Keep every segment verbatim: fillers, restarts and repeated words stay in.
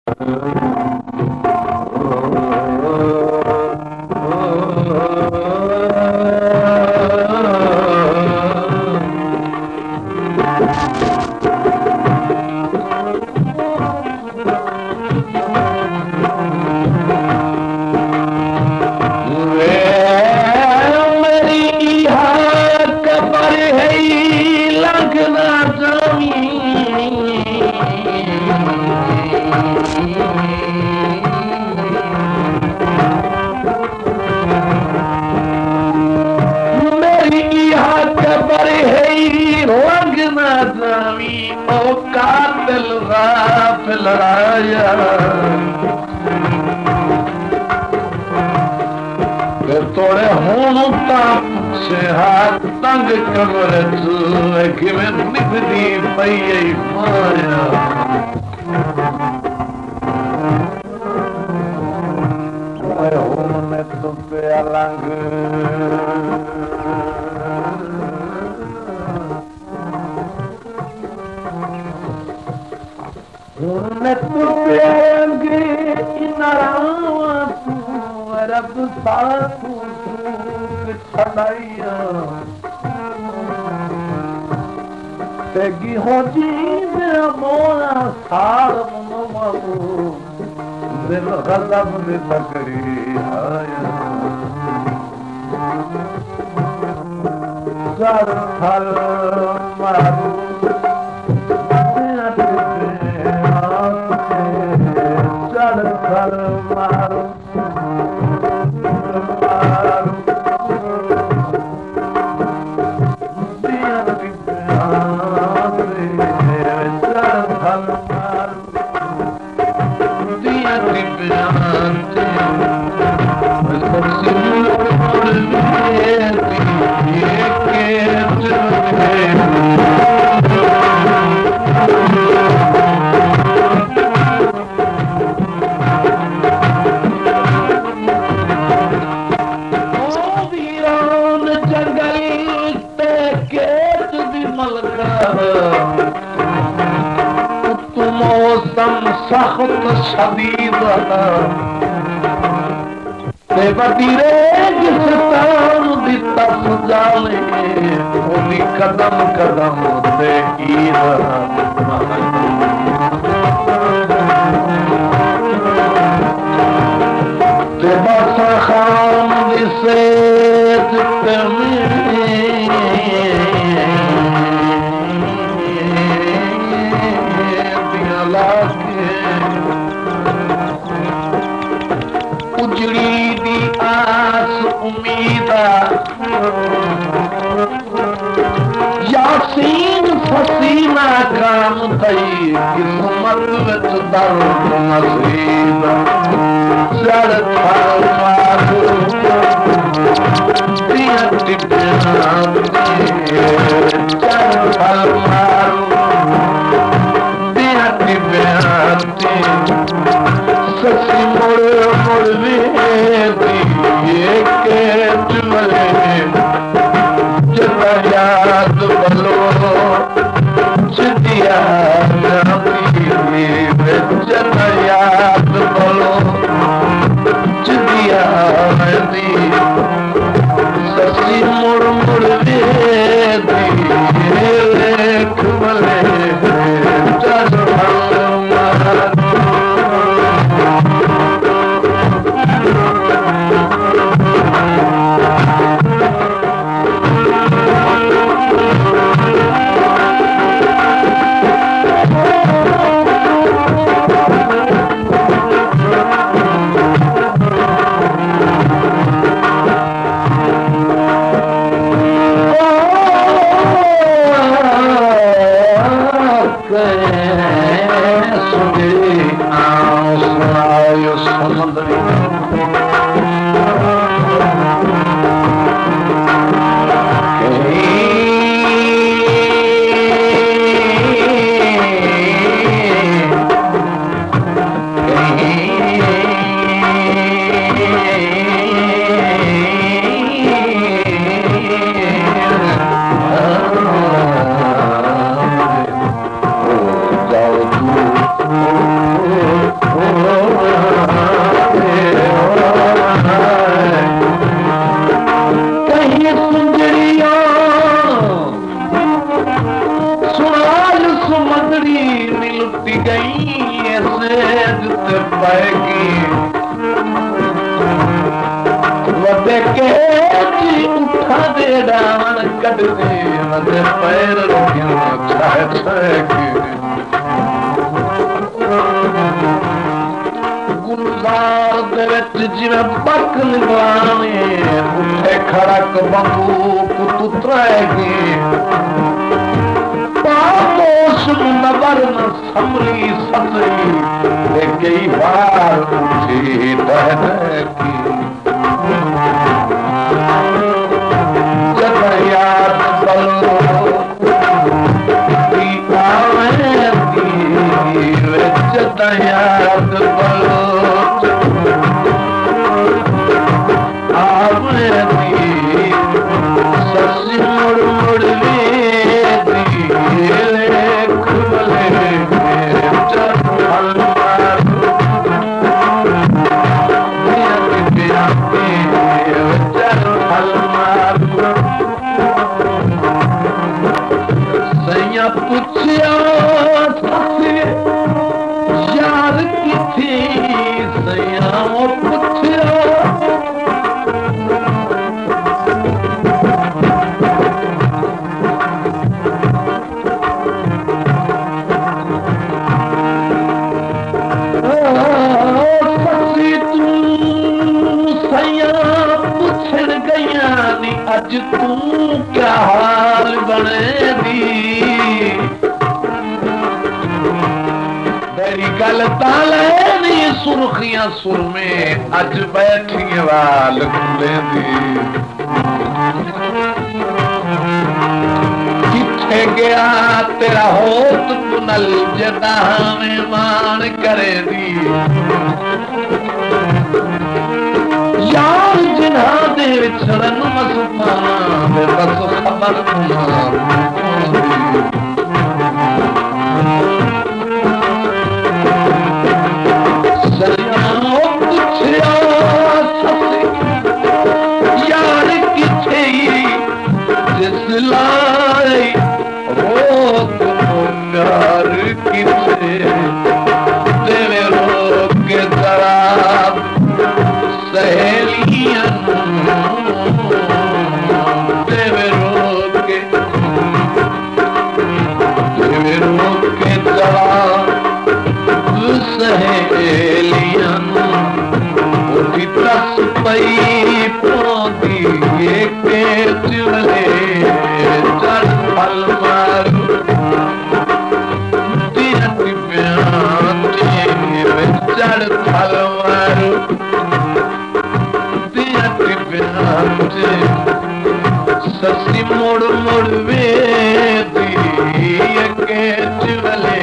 तोड़े हूं से हाथ तंग कमर कि में निभदी पई माया हूं में तो पे अलंग मैं तो पे अलंग रब साथू छड़ाइया तेगी हो जी मेरा मोरा सार मनो दिल गलब में तकड़ी आया चल थल मारू चल थल मारू सख्त शदीद ते वतीरे जिस्तान दी तस जाले ओदी कदम कदम ते ईद ते बस खान दी सेज ते उजड़ी दी आस उम्मीदा यासीन फसीना काम थई किस्मत विच दर्द नसीब चढ़ थल मारू दिया टिपना चढ़ थल मारू दिया टिपना ससी मोड़ मोड़ वेदी के चुमले जता याद बलो चितिया नबी जता याद बलो चितिया नदी ससी मोड़ मोड़ वेदी लेख मले चल ते पाएगी वदे के जी उठा दे डावन कट दे वदे पैर रोटियां छाए छाएगी गुलजार दे विच जिवें बक निगलावे उठे खड़क बंदूक तुतराएगी पापोश मुनवर न समरी सतरी ते कई बार उठी दहकी जब याद बलो दी आवेंदी जब याद बलो आवेंदी ससी मुड़ मुड़ पुछया यार किथे सया पुछया ससी तू सया पुछण गया नी अज तू क्या हाल बने दी गल ताले नी सुर्खियां सुर में अज बैठी वाल खुले दी किथे गया तेरा होत पुनल जदा में मान करे दी यार जिन्हा दे विछड़न मसुफाना में बस खबर यार किथे जिसलाई रोक प्यार किथे तेरे रोक के शराब सहेलियां तेरे रोक के तेरे रोक के शराब सहेलियां दस पई पोंदी के चुले चढ़ फल मारू तिरट प्याते चढ़ फल मारू तिरट प्याते ससी मुड़ मुड़ वेदी के चुले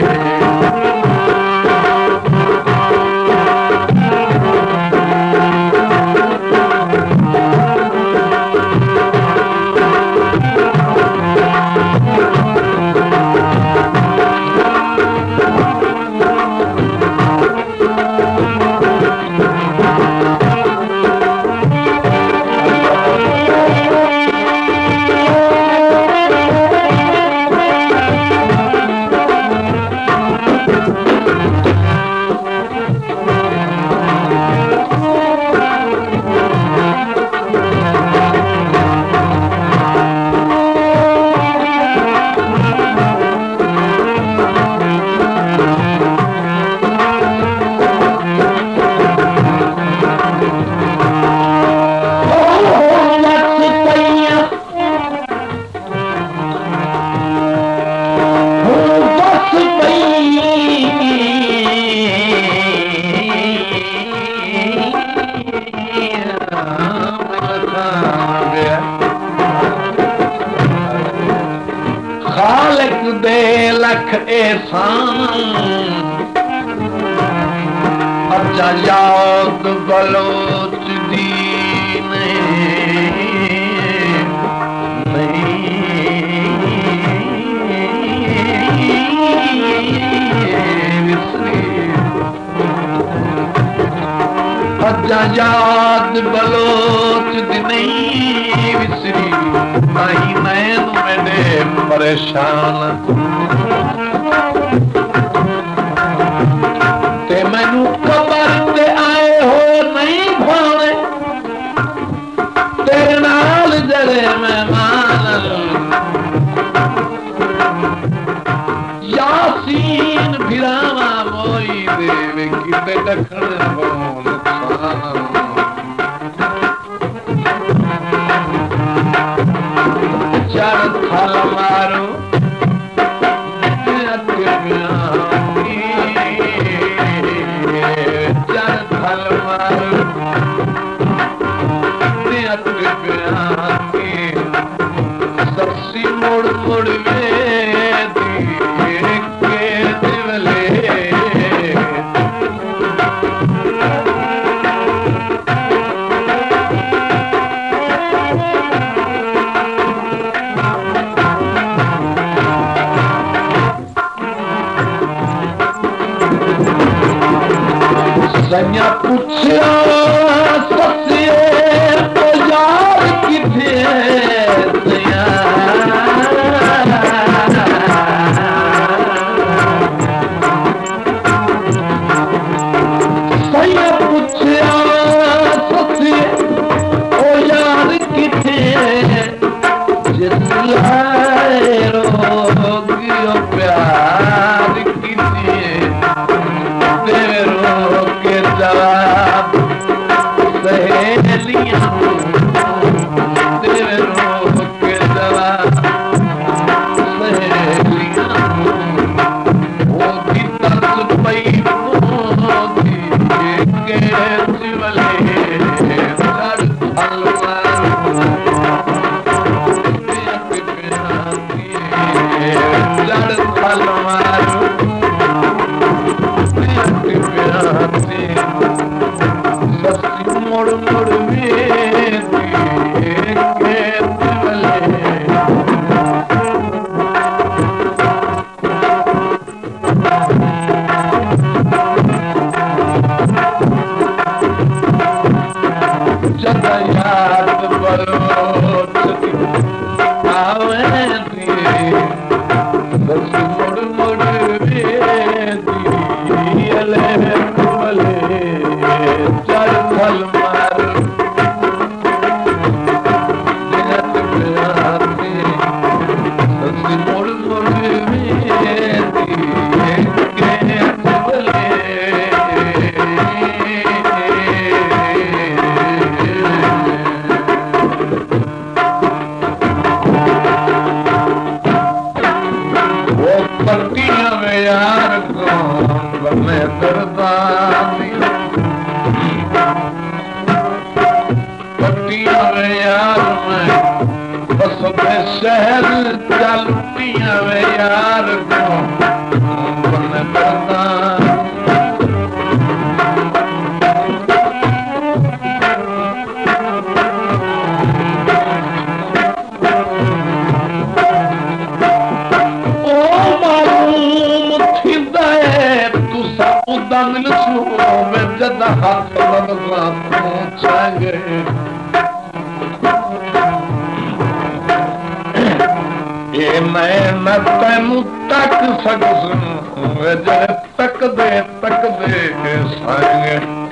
अच्छा याद बलोच दीन अच्छा याद बलोच दी विसरी नहीं नैन मेरे परेशान ते मैनू वे किते दखण को नुकसान चार थाल मारो चार थाल मारो ससी मोड़ मोड़ वे सैया पूछया ससिए तो यार किथे सैया सैया पूछया ससिए ओ यार किथे जिसलाए रोगियो प्यार किथे तेरो के जवाब सहेलियां तेरो के जवाब सहेलियां वो भी तरस पई मोदी के सिवले सर हलवा जड़ हलवा ससी मोड़ मोड़ जद याद बरोच आवे ससी मोड़ मोड़ चढ़ फल मार ससी मोड़ मोड़ वो पट्टियां में यार कौन बने दरदानी पट्टियां में यार में बस में शहर चलतियां में यार कौन बने दरदानी उदन सू में जद हाथ लगा पहुंचाएंगे ये मैं न तेनू तक सकूं जरे तक दे तक दे साएंगे